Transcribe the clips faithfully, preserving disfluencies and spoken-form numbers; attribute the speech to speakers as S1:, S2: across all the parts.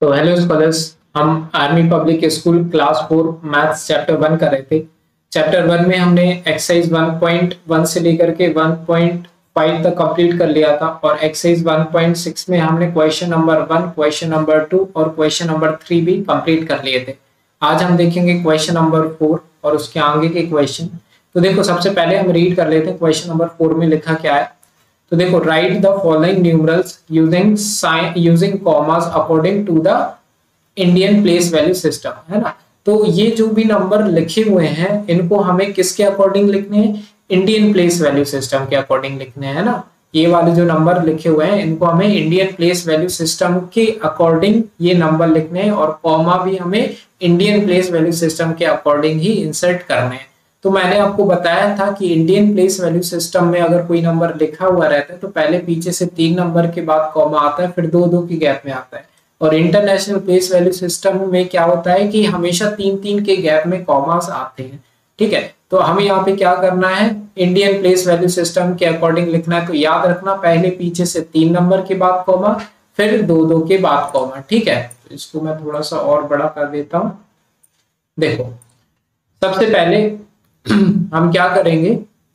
S1: तो hello scholars, हम army public school class four maths chapter one कर रहे थे। चैप्टर वन में हमने एक्सरसाइज वन पॉइंट वन से लेकर के वन पॉइंट फाइव तक कंप्लीट कर लिया था और एक्सरसाइज वन पॉइंट सिक्स में हमने question number one, question number two और क्वेश्चन नंबर थ्री भी कंप्लीट कर लिए थे। आज हम देखेंगे क्वेश्चन नंबर फोर और उसके आगे के क्वेश्चन। तो देखो, सबसे पहले हम रीड कर लेते हैं क्वेश्चन नंबर फोर में लिखा क्या है। तो देखो, write the following numerals using sign using commas according to the Indian place value system, है ना। तो ये जो भी नंबर लिखे हुए हैं इनको हमें किसके अकॉर्डिंग लिखने हैं? इंडियन प्लेस वैल्यू सिस्टम के अकॉर्डिंग लिखने हैं, है ना। ये वाले जो नंबर लिखे हुए हैं इनको हमें इंडियन प्लेस वैल्यू सिस्टम के अकॉर्डिंग ये नंबर लिखने हैं और कॉमा भी हमें इंडियन प्लेस वैल्यू सिस्टम के अकॉर्डिंग ही इंसर्ट करने हैं। तो मैंने आपको बताया था कि इंडियन प्लेस वैल्यू सिस्टम में अगर कोई नंबर लिखा हुआ रहता है तो पहले पीछे से तीन नंबर के बाद कॉमा आता है, फिर दो दो की गैप में आता है। और इंटरनेशनल प्लेस वैल्यू सिस्टम में क्या होता है कि हमेशा तीन तीन के गैप में कॉमास आते हैं, ठीक है। तो हमें यहाँ पे क्या करना है? इंडियन प्लेस वैल्यू सिस्टम के अकॉर्डिंग लिखना है। तो याद रखना, पहले पीछे से तीन नंबर के बाद कॉमा, फिर दो दो के बाद कॉमा, ठीक है। तो इसको मैं थोड़ा सा और बड़ा कर देता हूं। देखो, सबसे पहले हम क्या करेंगे?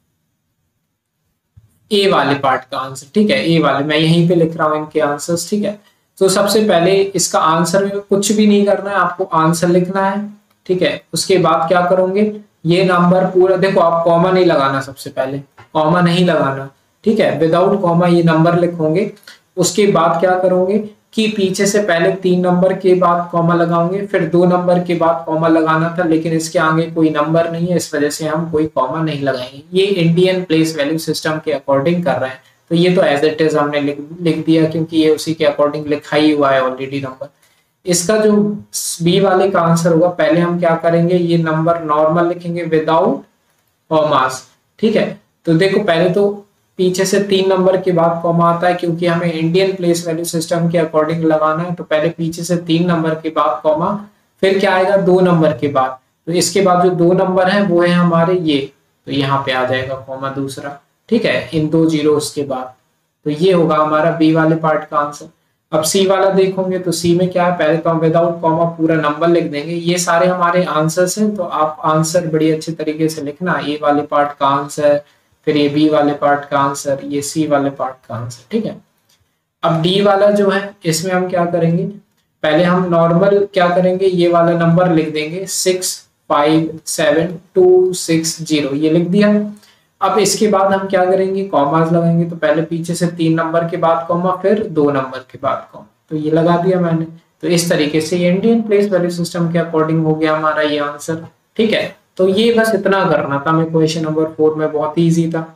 S1: ए वाले पार्ट का आंसर, ठीक है। ए वाले मैं यहीं पे लिख रहा हूं इनके आंसर्स, ठीक है। तो सबसे पहले इसका आंसर में कुछ भी नहीं करना है, आपको आंसर लिखना है, ठीक है। उसके बाद क्या करोगे? ये नंबर पूरा, देखो आप कॉमा नहीं लगाना, सबसे पहले कॉमा नहीं लगाना, ठीक है। विदाउट कॉमा ये नंबर लिखोगे। उसके बाद क्या करोगे कि पीछे से पहले तीन नंबर के बाद कॉमा लगाओगे, फिर दो नंबर के बाद कॉमा लगाना था, लेकिन इसके आगे कोई नंबर नहीं है, इस वजह से हम कोई कॉमा नहीं लगाएंगे। ये इंडियन प्लेस वैल्यू सिस्टम के अकॉर्डिंग कर रहे हैं, तो ये तो एज इट इज हमने लिख लिख दिया क्योंकि ये उसी के अकॉर्डिंग लिखा ही हुआ है ऑलरेडी नंबर। इसका जो बी वाले का आंसर होगा, पहले हम क्या करेंगे? ये नंबर नॉर्मल लिखेंगे विदाउट कॉमास, ठीक है। तो देखो, पहले तो पीछे से तीन नंबर के बाद कॉमा आता है क्योंकि हमें इंडियन प्लेस वैल्यू सिस्टम के अकॉर्डिंग लगाना है। तो पहले पीछे से तीन नंबर के बाद कॉमा, फिर क्या आएगा? दो नंबर के बाद। तो इसके बाद जो दो नंबर है वो है हमारे ये, तो यहाँ पे आ जाएगा कॉमा दूसरा, ठीक है, इन दो जीरोस के बाद। तो ये होगा हमारा बी वाले पार्ट का आंसर। अब सी वाला देखोगे तो सी में क्या है? पहले तो हम विदाउट कॉमा पूरा नंबर लिख देंगे। ये सारे हमारे आंसर्स हैं, तो आप आंसर बड़ी अच्छे तरीके से लिखना। ए वाले पार्ट का आंसर, फिर ये बी वाले पार्ट का आंसर, ये सी वाले पार्ट का आंसर, ठीक है। अब डी वाला जो है इसमें हम क्या करेंगे? पहले हम नॉर्मल क्या करेंगे? ये वाला नंबर लिख देंगे six five seven two six zero, ये लिख दिया। अब इसके बाद हम क्या करेंगे? कॉमास लगाएंगे। तो पहले पीछे से तीन नंबर के बाद कॉमा, फिर दो नंबर के बाद कॉमा, तो ये लगा दिया मैंने। तो इस तरीके से ये इंडियन प्लेस वैल्यू सिस्टम के अकॉर्डिंग हो गया हमारा ये आंसर, ठीक है। तो ये बस इतना करना था हमें क्वेश्चन नंबर फोर में, बहुत ही इजी था।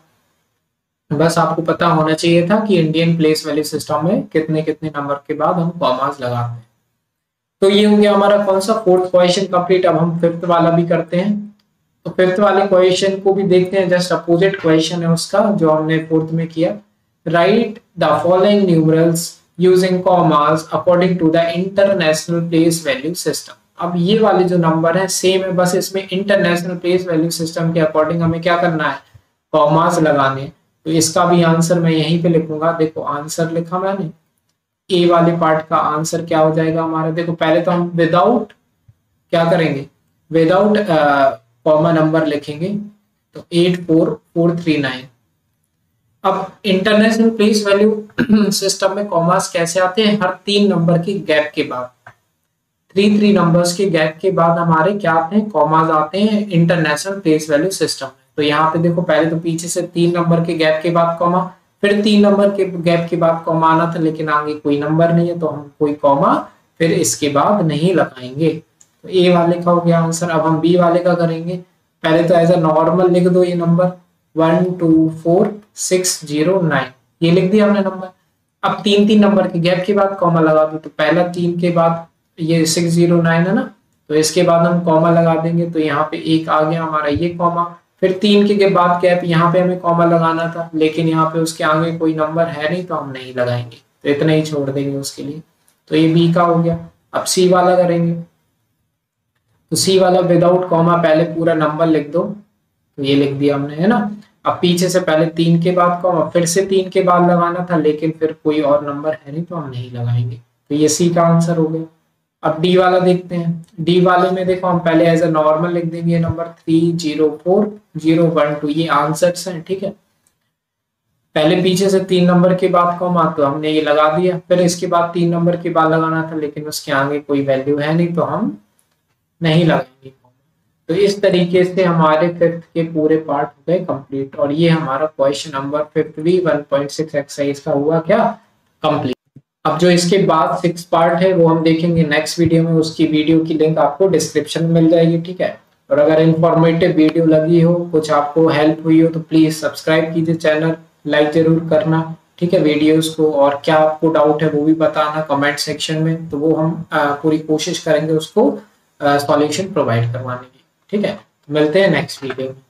S1: बस आपको पता होना चाहिए था कि इंडियन प्लेस वैल्यू सिस्टम में कितने कितने नंबर के बाद हम कॉमास लगाते हैं। तो ये हो गया हमारा कौन सा? Fourth question complete. अब हम फिफ्थ वाला भी करते हैं। तो फिफ्थ वाले क्वेश्चन को भी देखते हैं, जस्ट अपोजिट क्वेश्चन है उसका जो हमने फोर्थ में किया। Write the following numerals using commas according to the international place value system. अब ये वाले जो नंबर है सेम है, बस इसमें इंटरनेशनल प्लेस वैल्यू सिस्टम के अकॉर्डिंग हमें क्या करना है? कॉमास लगाने। तो इसका भी आंसर मैं यहीं पे लिखूंगा। देखो, आंसर लिखा मैंने। ए वाले पार्ट का आंसर क्या हो जाएगा हमारा? देखो, पहले तो हम विदाउट क्या करेंगे? विदाउट कॉमा नंबर लिखेंगे, तो eight four four three nine. अब इंटरनेशनल प्लेस वैल्यू सिस्टम में कॉमास कैसे आते हैं? हर तीन नंबर के गैप के बाद, थ्री थ्री नंबर्स के गैप के बाद हमारे क्या आते हैं? कॉमास आते हैं इंटरनेशनल प्लेस वैल्यू सिस्टम में। तो यहाँ पे देखो, पहले तो पीछे से तीन नंबर के गैप के बाद कॉमा, फिर तीन नंबर के गैप के बाद कॉमा आना था, लेकिन आगे कोई नंबर नहीं है तो हम कोई कॉमा फिर इसके बाद नहीं लगाएंगे। तो ए वाले का हो गया आंसर। अब हम बी वाले का करेंगे। पहले तो एज अ नॉर्मल लिख दो ये number one two four six zero nine, ये लिख दिया हमने नंबर। अब तीन तीन नंबर के गैप के बाद कॉमा लगा दो। तो पहला तीन के बाद ये सिक्स जीरो नाइन है ना, तो इसके बाद हम कॉमा लगा देंगे। तो यहाँ पे एक आ गया हमारा ये कॉमा, फिर तीन के बाद गैप, यहाँ पे हमें कॉमा लगाना था, लेकिन यहाँ पे उसके आगे कोई नंबर है नहीं तो हम नहीं लगाएंगे, तो इतना ही छोड़ देंगे उसके लिए। तो ये बी का हो गया। अब सी वाला करेंगे। तो सी वाला विदाउट कॉमा पहले पूरा नंबर लिख दो, तो ये लिख दिया हमने, है ना। अब पीछे से पहले तीन के बाद कॉमा, फिर से तीन के बाद लगाना था, लेकिन फिर कोई और नंबर है नहीं तो हम नहीं लगाएंगे। तो ये सी का आंसर हो गया। अब डी वाला देखते हैं। डी वाले में देखो हम पहले एज अ नॉर्मल लिख देंगे number three zero four zero one two, ये आंसर्स हैं, ठीक है। पहले पीछे से तीन नंबर के बाद कॉमा तो हमने ये लगा दिया, फिर इसके बाद तीन नंबर के बाद लगाना था लेकिन उसके आगे कोई वैल्यू है नहीं तो हम नहीं लगाएंगे। तो इस तरीके से हमारे फिफ्थ के पूरे पार्ट हो गए कंप्लीट, और ये हमारा क्वेश्चन नंबर फिफ्थ भी वन पॉइंट सिक्स एक्सरसाइज का हुआ क्या, कंप्लीट। अब जो इसके बाद सिक्स पार्ट है वो हम देखेंगे नेक्स्ट वीडियो में, उसकी वीडियो की लिंक आपको डिस्क्रिप्शन में मिल जाएगी, ठीक है। और अगर इंफॉर्मेटिव वीडियो लगी हो, कुछ आपको हेल्प हुई हो तो प्लीज सब्सक्राइब कीजिए चैनल, लाइक जरूर करना, ठीक है वीडियोस को। और क्या आपको डाउट है वो भी बताना कमेंट सेक्शन में, तो वो हम पूरी कोशिश करेंगे उसको सॉल्यूशन प्रोवाइड करवाने की, ठीक है। मिलते हैं नेक्स्ट वीडियो में।